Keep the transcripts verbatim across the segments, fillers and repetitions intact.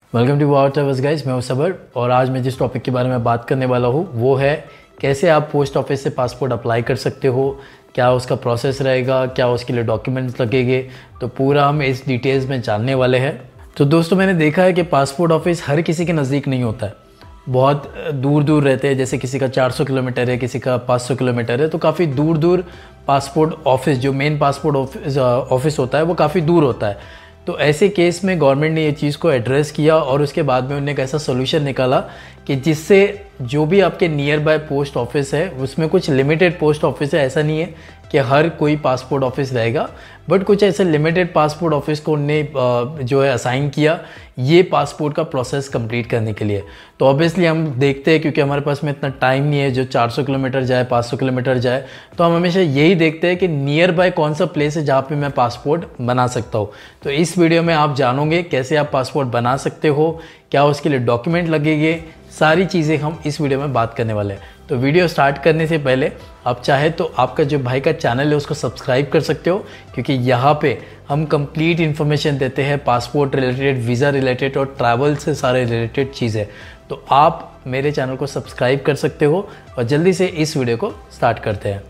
Welcome to वार travels guys, मैं हूं सबर और आज मैं जिस टॉपिक के बारे में बात करने वाला हूं वो है कैसे आप पोस्ट ऑफिस से पासपोर्ट अप्लाई कर सकते हो, क्या उसका प्रोसेस रहेगा, क्या उसके लिए डॉक्यूमेंट्स लगेंगे। तो पूरा हम इस डिटेल्स में जानने वाले हैं। तो दोस्तों, मैंने देखा है कि पासपोर्ट ऑफिस हर किसी के नज़दीक नहीं होता है, बहुत दूर दूर रहते हैं। जैसे किसी का चार सौ किलोमीटर है, किसी का पाँच सौ किलोमीटर है, तो काफ़ी दूर दूर पासपोर्ट ऑफिस, जो मेन पासपोर्ट ऑफिस ऑफिस होता है वो काफ़ी दूर होता है। तो ऐसे केस में गवर्नमेंट ने ये चीज़ को एड्रेस किया और उसके बाद में उन्होंने एक ऐसा सोल्यूशन निकाला कि जिससे जो भी आपके नियर बाय पोस्ट ऑफिस है उसमें कुछ लिमिटेड पोस्ट ऑफिस है। ऐसा नहीं है कि हर कोई पासपोर्ट ऑफिस रहेगा, बट कुछ ऐसे लिमिटेड पासपोर्ट ऑफिस को उन्होंने जो है असाइन किया ये पासपोर्ट का प्रोसेस कंप्लीट करने के लिए। तो ऑब्वियसली हम देखते हैं, क्योंकि हमारे पास में इतना टाइम नहीं है जो चार सौ किलोमीटर जाए, पाँच सौ किलोमीटर जाए, तो हम हमेशा यही देखते हैं कि नियर बाय कौन सा प्लेस है जहाँ पे मैं पासपोर्ट बना सकता हूँ। तो इस वीडियो में आप जानोगे कैसे आप पासपोर्ट बना सकते हो, क्या उसके लिए डॉक्यूमेंट लगेंगे, सारी चीज़ें हम इस वीडियो में बात करने वाले हैं। तो वीडियो स्टार्ट करने से पहले आप चाहे तो आपका जो भाई का चैनल है उसको सब्सक्राइब कर सकते हो, क्योंकि यहाँ पे हम कंप्लीट इन्फॉर्मेशन देते हैं पासपोर्ट रिलेटेड, वीज़ा रिलेटेड और ट्रैवल से सारे रिलेटेड चीज़ें। तो आप मेरे चैनल को सब्सक्राइब कर सकते हो और जल्दी से इस वीडियो को स्टार्ट करते हैं।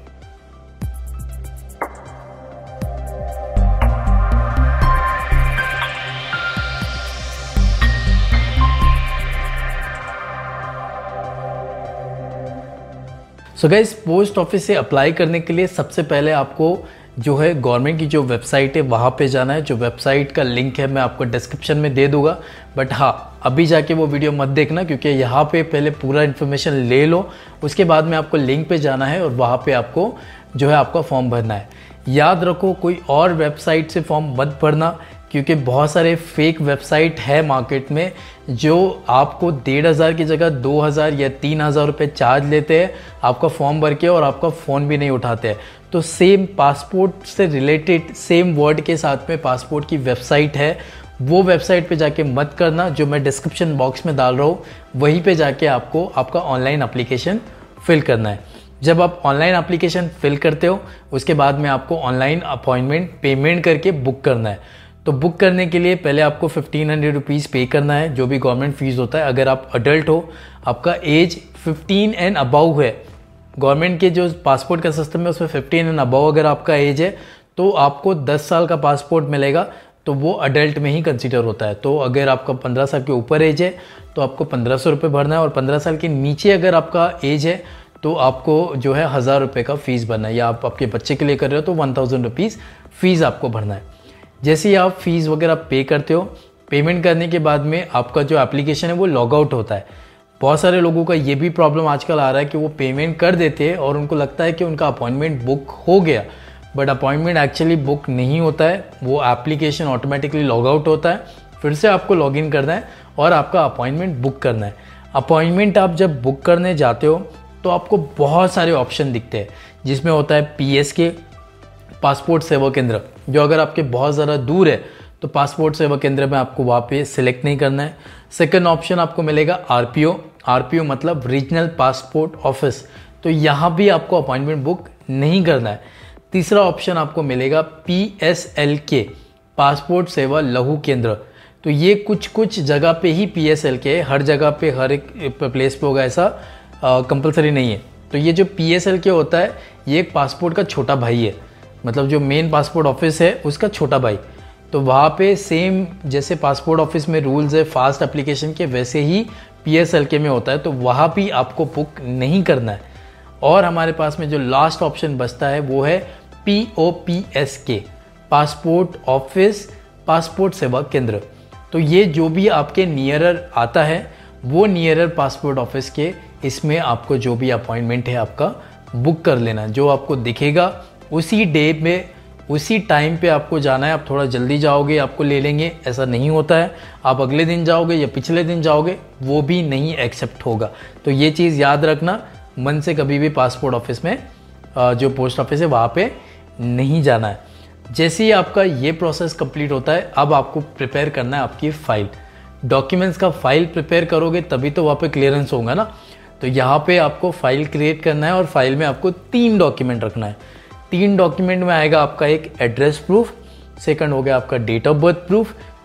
सो गाइस, पोस्ट ऑफिस से अप्लाई करने के लिए सबसे पहले आपको जो है गवर्नमेंट की जो वेबसाइट है वहाँ पे जाना है। जो वेबसाइट का लिंक है मैं आपको डिस्क्रिप्शन में दे दूंगा, बट हाँ अभी जाके वो वीडियो मत देखना, क्योंकि यहाँ पे पहले पूरा इन्फॉर्मेशन ले लो, उसके बाद में आपको लिंक पे जाना है और वहाँ पे आपको जो है आपका फॉर्म भरना है। याद रखो, कोई और वेबसाइट से फॉर्म मत भरना, क्योंकि बहुत सारे फेक वेबसाइट है मार्केट में जो आपको डेढ़ हज़ार की जगह दो हज़ार या तीन हज़ार रुपये चार्ज लेते हैं आपका फॉर्म भर के, और आपका फ़ोन भी नहीं उठाते हैं। तो सेम पासपोर्ट से रिलेटेड सेम वर्ड के साथ में पासपोर्ट की वेबसाइट है, वो वेबसाइट पे जाके मत करना। जो मैं डिस्क्रिप्शन बॉक्स में डाल रहा हूँ वहीं पे जाके आपको आपका ऑनलाइन एप्लीकेशन फिल करना है। जब आप ऑनलाइन एप्लीकेशन फिल करते हो उसके बाद में आपको ऑनलाइन अपॉइंटमेंट पेमेंट करके बुक करना है। तो बुक करने के लिए पहले आपको फिफ्टीन हंड्रेड रुपीज़ पे करना है, जो भी गवर्नमेंट फ़ीस होता है। अगर आप अडल्ट हो, आपका एज फिफ्टीन एंड अबव है, गवर्नमेंट के जो पासपोर्ट का सिस्टम है उसमें फिफ्टीन एंड अबव अगर आपका एज है तो आपको दस साल का पासपोर्ट मिलेगा, तो वो अडल्ट में ही कंसिडर होता है। तो अगर आपका पंद्रह साल के ऊपर एज है तो आपको पंद्रह सौ रुपये भरना है, और पंद्रह साल के नीचे अगर आपका एज है तो आपको जो है हज़ार रुपये का फ़ीस भरना है, या आप आपके बच्चे के लिए कर रहे हो तो वन थाउजेंड रुपीज़ फ़ीस आपको भरना है। जैसे ही आप फीस वगैरह पे करते हो, पेमेंट करने के बाद में आपका जो एप्लीकेशन है वो लॉग आउट होता है। बहुत सारे लोगों का ये भी प्रॉब्लम आजकल आ रहा है कि वो पेमेंट कर देते हैं और उनको लगता है कि उनका अपॉइंटमेंट बुक हो गया, बट अपॉइंटमेंट एक्चुअली बुक नहीं होता है, वो एप्लीकेशन ऑटोमेटिकली लॉग आउट होता है। फिर से आपको लॉग इन करना है और आपका अपॉइंटमेंट बुक करना है। अपॉइंटमेंट आप जब बुक करने जाते हो तो आपको बहुत सारे ऑप्शन दिखते हैं, जिसमें होता है P S K, passport Seva केंद्र, जो अगर आपके बहुत ज़्यादा दूर है तो पासपोर्ट सेवा केंद्र में आपको वहाँ पे सिलेक्ट नहीं करना है। सेकंड ऑप्शन आपको मिलेगा R P O, R P O मतलब रीजनल पासपोर्ट ऑफिस, तो यहाँ भी आपको अपॉइंटमेंट बुक नहीं करना है। तीसरा ऑप्शन आपको मिलेगा P S L K, passport Seva Laghu केंद्र, तो ये कुछ कुछ जगह पे ही पी एस एल के, हर जगह पे हर एक प्लेस पे होगा ऐसा कंपलसरी नहीं है। तो ये जो पी एस एल के होता है ये एक पासपोर्ट का छोटा भाई है, मतलब जो मेन पासपोर्ट ऑफिस है उसका छोटा भाई। तो वहाँ पे सेम जैसे पासपोर्ट ऑफिस में रूल्स है फास्ट एप्लीकेशन के, वैसे ही पी एस एल के में होता है, तो वहाँ भी आपको बुक नहीं करना है। और हमारे पास में जो लास्ट ऑप्शन बचता है वो है P O P S K, passport office passport Seva Kendra. तो ये जो भी आपके नियरर आता है वो नियरर पासपोर्ट ऑफिस के, इसमें आपको जो भी अपॉइंटमेंट है आपका बुक कर लेना है। जो आपको दिखेगा उसी डे में उसी टाइम पे आपको जाना है। आप थोड़ा जल्दी जाओगे आपको ले लेंगे, ऐसा नहीं होता है। आप अगले दिन जाओगे या पिछले दिन जाओगे वो भी नहीं एक्सेप्ट होगा। तो ये चीज़ याद रखना, मन से कभी भी पासपोर्ट ऑफिस में जो पोस्ट ऑफिस है वहाँ पे नहीं जाना है। जैसे ही आपका ये प्रोसेस कंप्लीट होता है, अब आपको प्रिपेयर करना है आपकी फ़ाइल, डॉक्यूमेंट्स का फ़ाइल प्रिपेयर करोगे तभी तो वहाँ पे क्लियरेंस होगा ना। तो यहाँ पे आपको फ़ाइल क्रिएट करना है और फाइल में आपको तीन डॉक्यूमेंट रखना है। तीन डॉक्यूमेंट में आएगा आपका एक एड्रेस प्रूफ, सेकंड हो गया आपका डेट ऑफ बर्थ प्रूफ,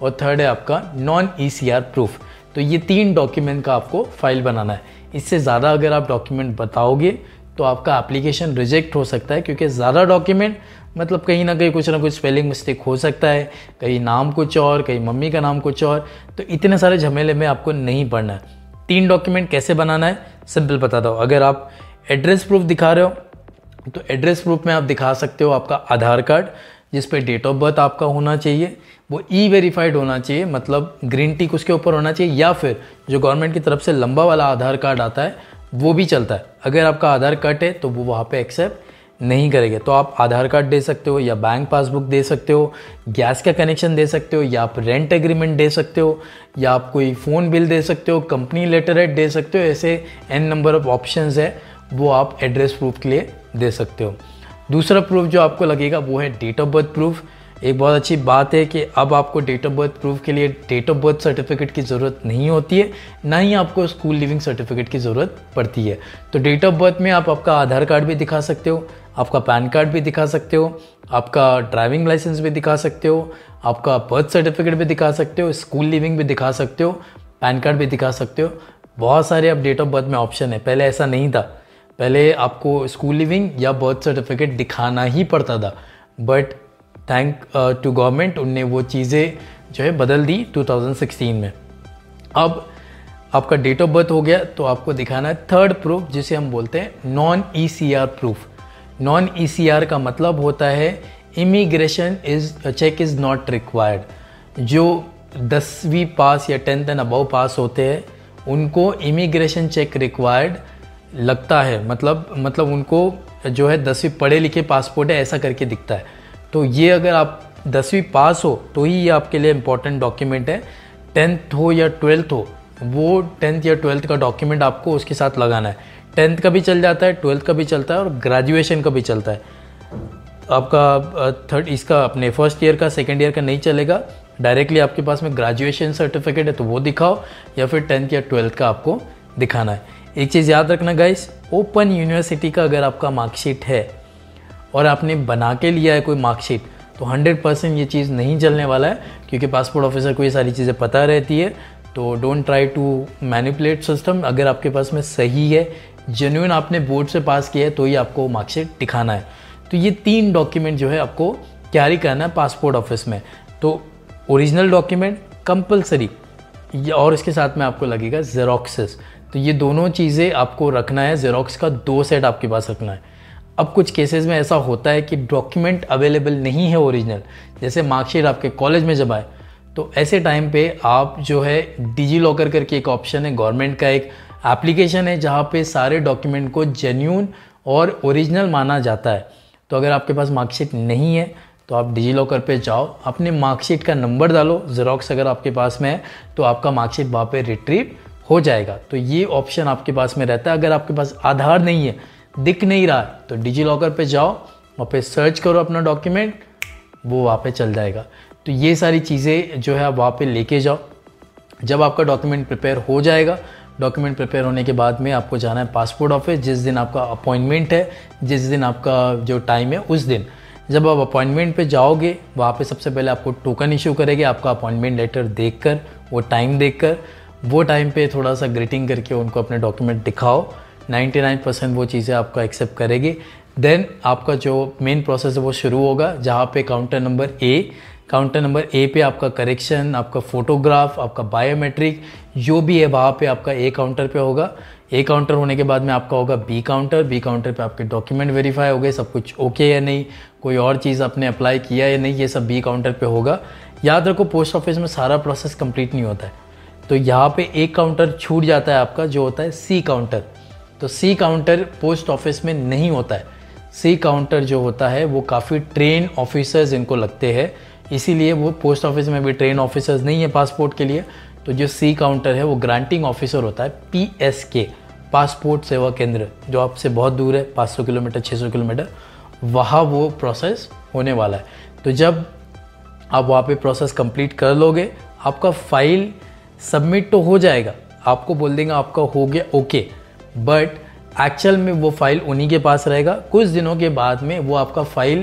और थर्ड है आपका non E C R proof. तो ये तीन डॉक्यूमेंट का आपको फाइल बनाना है। इससे ज़्यादा अगर आप डॉक्यूमेंट बताओगे तो आपका एप्लीकेशन रिजेक्ट हो सकता है, क्योंकि ज़्यादा डॉक्यूमेंट मतलब कहीं ना कहीं कुछ ना कुछ स्पेलिंग मिस्टेक हो सकता है, कहीं नाम कुछ और, कहीं मम्मी का नाम कुछ और, तो इतने सारे झमेले में आपको नहीं पढ़ना है। तीन डॉक्यूमेंट कैसे बनाना है सिंपल बताता हूँ। अगर आप एड्रेस प्रूफ दिखा रहे हो तो एड्रेस प्रूफ में आप दिखा सकते हो आपका आधार कार्ड जिस पे डेट ऑफ बर्थ आपका होना चाहिए, वो ई वेरीफाइड होना चाहिए, मतलब ग्रीन टिक उसके ऊपर होना चाहिए, या फिर जो गवर्नमेंट की तरफ से लंबा वाला आधार कार्ड आता है वो भी चलता है। अगर आपका आधार कट है तो वो वहाँ पे एक्सेप्ट नहीं करेंगे, तो आप आधार कार्ड दे सकते हो या बैंक पासबुक दे सकते हो, गैस का कनेक्शन दे सकते हो, या आप रेंट एग्रीमेंट दे सकते हो, या आप कोई फ़ोन बिल दे सकते हो, कंपनी लेटर हेड दे सकते हो। ऐसे एन नंबर ऑफ ऑप्शंस है, वो आप एड्रेस प्रूफ के लिए दे सकते हो। दूसरा प्रूफ जो आपको लगेगा वो है डेट ऑफ बर्थ प्रूफ। एक बहुत अच्छी बात है कि अब आपको डेट ऑफ बर्थ प्रूफ के लिए डेट ऑफ बर्थ सर्टिफिकेट की ज़रूरत नहीं होती है, ना ही आपको स्कूल लिविंग सर्टिफिकेट की ज़रूरत पड़ती है। तो डेट ऑफ बर्थ में आप आपका आधार कार्ड भी दिखा सकते हो, आपका पैन कार्ड भी दिखा सकते हो, आपका ड्राइविंग लाइसेंस भी दिखा सकते हो, आपका बर्थ सर्टिफिकेट भी दिखा सकते हो, स्कूल लिविंग भी दिखा सकते हो, पैन कार्ड भी दिखा सकते हो। बहुत सारे अब डेट ऑफ बर्थ में ऑप्शन है, पहले ऐसा नहीं था। पहले आपको स्कूल लिविंग या बर्थ सर्टिफिकेट दिखाना ही पड़ता था, बट थैंक टू गवर्नमेंट उनने वो चीज़ें जो है बदल दी टू थाउजेंड सिक्सटीन में। अब आपका डेट ऑफ बर्थ हो गया तो आपको दिखाना है थर्ड प्रूफ जिसे हम बोलते हैं non E C R proof. Non E C R का मतलब होता है immigration is check is not required. जो दसवीं पास या टेंथ एंड अबव पास होते हैं उनको इमिग्रेशन चेक रिक्वायर्ड लगता है, मतलब मतलब उनको जो है दसवीं पढ़े लिखे पासपोर्ट है ऐसा करके दिखता है। तो ये अगर आप दसवीं पास हो तो ही ये आपके लिए इम्पोर्टेंट डॉक्यूमेंट है। टेंथ हो या ट्वेल्थ हो, वो टेंथ या ट्वेल्थ का डॉक्यूमेंट आपको उसके साथ लगाना है। टेंथ का भी चल जाता है, ट्वेल्थ का भी चलता है और ग्रेजुएशन का भी चलता है। आपका थर्ड इसका अपने फर्स्ट ईयर का सेकेंड ईयर का नहीं चलेगा, डायरेक्टली आपके पास में ग्रेजुएशन सर्टिफिकेट है तो वो दिखाओ, या फिर टेंथ या ट्वेल्थ का आपको दिखाना है। एक चीज़ याद रखना गाइस, ओपन यूनिवर्सिटी का अगर आपका मार्कशीट है और आपने बना के लिया है कोई मार्कशीट तो हंड्रेड परसेंट ये चीज़ नहीं चलने वाला है, क्योंकि पासपोर्ट ऑफिसर को ये सारी चीज़ें पता रहती है। तो don't try to manipulate system. अगर आपके पास में सही है, जेन्युइन आपने बोर्ड से पास किया है तो ही आपको मार्कशीट दिखाना है। तो ये तीन डॉक्यूमेंट जो है आपको कैरी करना है पासपोर्ट ऑफिस में। तो ओरिजिनल डॉक्यूमेंट कंपलसरी, और इसके साथ में आपको लगेगा जेरोक्सेस। तो ये दोनों चीज़ें आपको रखना है, जेरोक्स का दो सेट आपके पास रखना है। अब कुछ केसेस में ऐसा होता है कि डॉक्यूमेंट अवेलेबल नहीं है ओरिजिनल, जैसे मार्कशीट आपके कॉलेज में जब आए, तो ऐसे टाइम पे आप जो है डिजी लॉकर करके एक ऑप्शन है, गवर्नमेंट का एक एप्लीकेशन है जहाँ पे सारे डॉक्यूमेंट को जेन्यून और ओरिजिनल माना जाता है। तो अगर आपके पास मार्कशीट नहीं है तो आप डिजी लॉकर पे जाओ, अपने मार्कशीट का नंबर डालो, जेरोक्स अगर आपके पास में है तो आपका मार्कशीट वहाँ पे रिट्रीव हो जाएगा। तो ये ऑप्शन आपके पास में रहता है। अगर आपके पास आधार नहीं है, दिख नहीं रहा है, तो डिजी लॉकर पे जाओ, वहाँ पे सर्च करो अपना डॉक्यूमेंट, वो वहाँ पे चल जाएगा। तो ये सारी चीज़ें जो है आप वहाँ पे लेके जाओ। जब आपका डॉक्यूमेंट प्रिपेयर हो जाएगा, डॉक्यूमेंट प्रिपेयर होने के बाद में आपको जाना है पासपोर्ट ऑफिस। जिस दिन आपका अपॉइंटमेंट है, जिस दिन आपका जो टाइम है उस दिन जब आप अपॉइंटमेंट पे जाओगे, वहाँ पे सबसे पहले आपको टोकन इशू करेंगे आपका अपॉइंटमेंट लेटर देखकर, वो टाइम देखकर। वो टाइम पे थोड़ा सा ग्रीटिंग करके उनको अपने डॉक्यूमेंट दिखाओ, निन्यानवे परसेंट वो चीज़ें आपका एक्सेप्ट करेगी। देन आपका जो मेन प्रोसेस है वो शुरू होगा, जहाँ पे counter number A counter number A पे आपका करेक्शन, आपका फोटोग्राफ, आपका बायोमेट्रिक जो भी है वहाँ पे आपका ए काउंटर पे होगा। ए काउंटर होने के बाद में आपका होगा बी काउंटर। बी काउंटर पे आपके डॉक्यूमेंट वेरीफाई हो गए, सब कुछ ओके या नहीं, कोई और चीज़ आपने अप्लाई किया या नहीं, ये सब बी काउंटर पे होगा। याद रखो पोस्ट ऑफिस में सारा प्रोसेस कंप्लीट नहीं होता है, तो यहाँ पे एक काउंटर छूट जाता है आपका, जो होता है सी काउंटर। तो सी काउंटर पोस्ट ऑफिस में नहीं होता है। सी काउंटर जो होता है वो काफ़ी ट्रेन ऑफिसर्स इनको लगते हैं, इसीलिए वो पोस्ट ऑफिस में भी ट्रेन ऑफिसर्स नहीं है पासपोर्ट के लिए। तो जो सी काउंटर है वो ग्रांटिंग ऑफिसर होता है, P S K, passport Seva केंद्र, जो आपसे बहुत दूर है, पाँच सौ किलोमीटर छह सौ किलोमीटर, वहाँ वो प्रोसेस होने वाला है। तो जब आप वहाँ पे प्रोसेस कंप्लीट कर लोगे, आपका फाइल सबमिट तो हो जाएगा, आपको बोल देंगे आपका हो गया ओके, बट एक्चुअल में वो फाइल उन्हीं के पास रहेगा। कुछ दिनों के बाद में वो आपका फाइल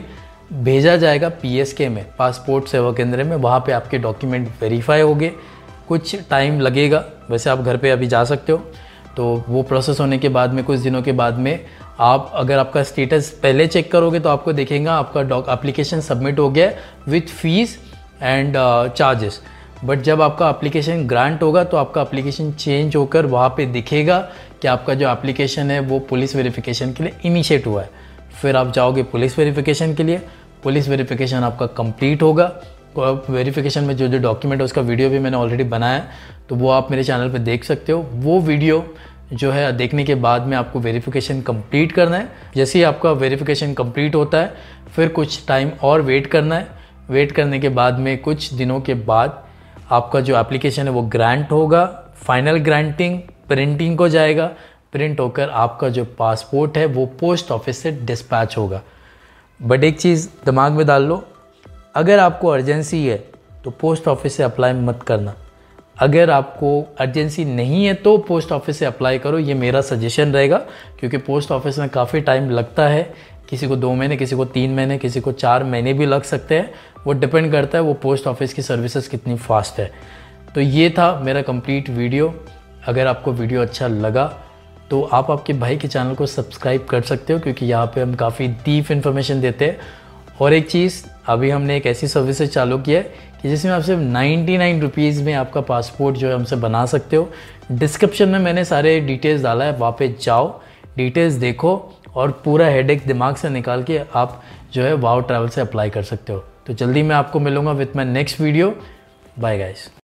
भेजा जाएगा पीएसके में, पासपोर्ट सेवा केंद्र में। वहाँ पे आपके डॉक्यूमेंट वेरीफाई होंगे, कुछ टाइम लगेगा। वैसे आप घर पे अभी जा सकते हो, तो वो प्रोसेस होने के बाद में कुछ दिनों के बाद में आप अगर आपका स्टेटस पहले चेक करोगे तो आपको देखेगा आपका डॉक एप्लीकेशन सबमिट हो गया with fees and charges. But जब आपका एप्लीकेशन ग्रांट होगा तो आपका एप्लीकेशन चेंज होकर वहाँ पे दिखेगा कि आपका जो एप्लीकेशन है वो पुलिस वेरिफिकेशन के लिए इनिशिएट हुआ है। फिर आप जाओगे पुलिस वेरिफिकेशन के लिए, पुलिस वेरिफिकेशन आपका कंप्लीट होगा। वेरिफिकेशन में जो जो डॉक्यूमेंट है उसका वीडियो भी मैंने ऑलरेडी बनाया है, तो वो आप मेरे चैनल पे देख सकते हो। वो वीडियो जो है देखने के बाद में आपको वेरिफिकेशन कंप्लीट करना है। जैसे ही आपका वेरिफिकेशन कंप्लीट होता है फिर कुछ टाइम और वेट करना है। वेट करने के बाद में कुछ दिनों के बाद आपका जो एप्लीकेशन है वो ग्रांट होगा। फाइनल ग्रांटिंग प्रिंटिंग को जाएगा, प्रिंट होकर आपका जो पासपोर्ट है वो पोस्ट ऑफिस से डिस्पैच होगा। बट एक चीज़ दिमाग में डाल लो, अगर आपको अर्जेंसी है तो पोस्ट ऑफिस से अप्लाई मत करना। अगर आपको अर्जेंसी नहीं है तो पोस्ट ऑफिस से अप्लाई करो, ये मेरा सजेशन रहेगा। क्योंकि पोस्ट ऑफिस में काफ़ी टाइम लगता है, किसी को दो महीने, किसी को तीन महीने, किसी को चार महीने भी लग सकते हैं। वो डिपेंड करता है वो पोस्ट ऑफिस की सर्विसेज कितनी फास्ट है। तो ये था मेरा कंप्लीट वीडियो। अगर आपको वीडियो अच्छा लगा तो आप आपके भाई के चैनल को सब्सक्राइब कर सकते हो, क्योंकि यहाँ पे हम काफ़ी डीप इन्फॉर्मेशन देते हैं। और एक चीज़, अभी हमने एक ऐसी सर्विसेज चालू की है कि जिसमें आप सिर्फ नाइन्टी नाइन रुपीज़ में आपका पासपोर्ट जो है हमसे बना सकते हो। डिस्क्रिप्शन में मैंने सारे डिटेल्स डाला है, वहाँ पे जाओ, डिटेल्स देखो और पूरा हेडेक दिमाग से निकाल के आप जो है वाओ ट्रैवल से अप्लाई कर सकते हो। तो जल्दी मैं आपको मिलूँगा with my next video. Bye guys.